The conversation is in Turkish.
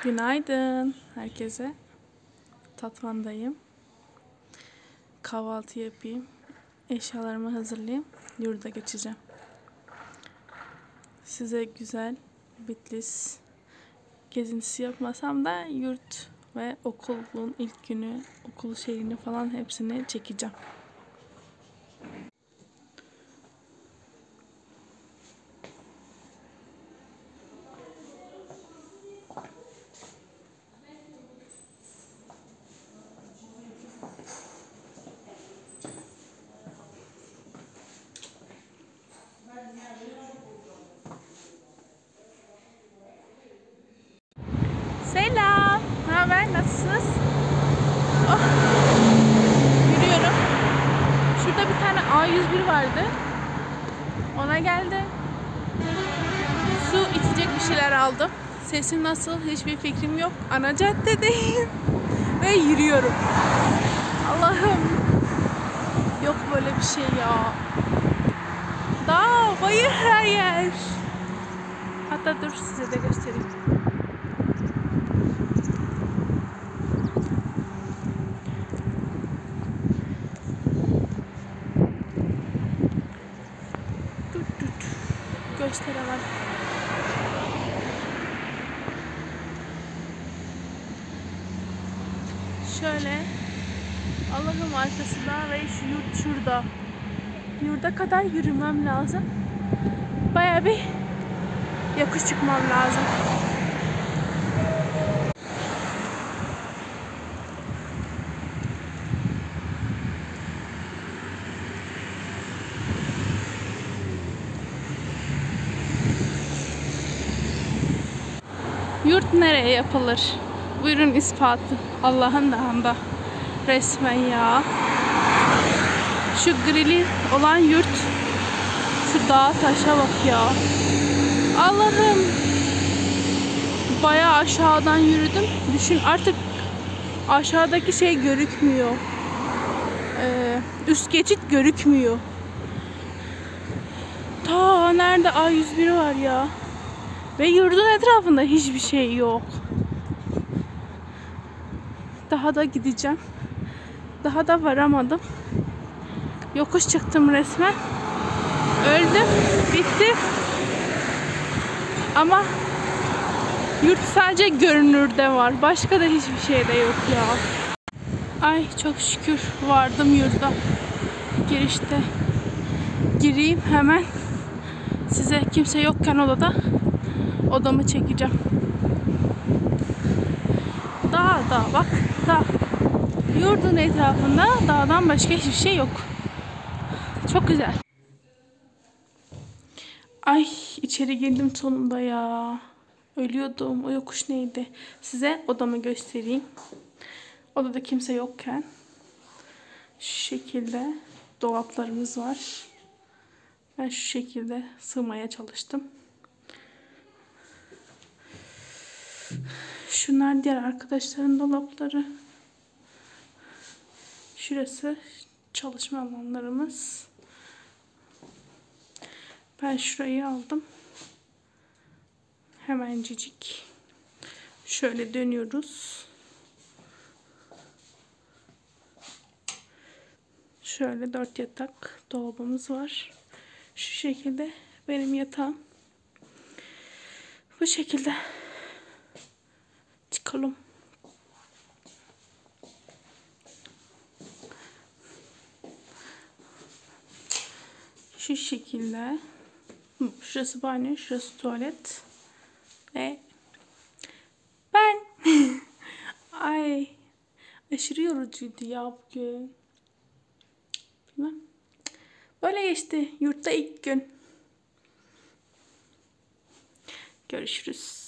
Günaydın herkese. Tatvan'dayım. Kahvaltı yapayım. Eşyalarımı hazırlayayım. Yurda geçeceğim. Size güzel Bitlis gezintisi yapmasam da yurt ve okulun ilk günü, okul şeyini falan hepsini çekeceğim. Selam. Ne haber? Nasılsınız? Oh. Yürüyorum. Şurada bir tane A101 vardı. Ona geldim. Su içecek bir şeyler aldım. Sesim nasıl? Hiçbir fikrim yok. Ana caddedeyim. Ve yürüyorum. Allah'ım. Yok böyle bir şey ya. Dağ, bayır her yer. Hatta dur size de göstereyim. Gösteremem. Şöyle Allah'ım arkasında ve şu yurt şurada. Yurda kadar yürümem lazım. Bayağı bir yokuş çıkmam lazım. Yurt nereye yapılır? Buyurun ispatı. Allah'ın dağında. Resmen ya. Şu grili olan yurt. Şu dağa taşa bak ya. Allah'ım. Bayağı aşağıdan yürüdüm. Düşün artık aşağıdaki şey görükmüyor. Üst geçit görükmüyor. Ta nerede A101 var ya. Ve yurdun etrafında hiçbir şey yok. Daha da gideceğim. Daha da varamadım. Yokuş çıktım resmen. Öldüm. Bitti. Ama yurt sadece görünürde var. Başka da hiçbir şey de yok ya. Ay çok şükür vardım yurda. Girişte. Gireyim hemen. Size kimse yokken odamı çekeceğim. Dağ bak dağ. Yurdun etrafında dağdan başka hiçbir şey yok. Çok güzel. Ay içeri girdim sonunda ya. Ölüyordum. O yokuş neydi? Size odamı göstereyim. Odada kimse yokken şu şekilde dolaplarımız var. Ben şu şekilde sığmaya çalıştım. Şunlar diğer arkadaşların dolapları. Şurası çalışma alanlarımız. Ben şurayı aldım. Hemencik. Şöyle dönüyoruz. Şöyle 4 yatak dolabımız var. Şu şekilde benim yatağım. Bu şekilde. Çıkalım. Şu şekilde. Şurası banyo, şurası tuvalet. Ve ben. Ay. Aşırı yorucuydu ya bugün. Bilmem. Böyle geçti. Yurtta ilk gün. Görüşürüz.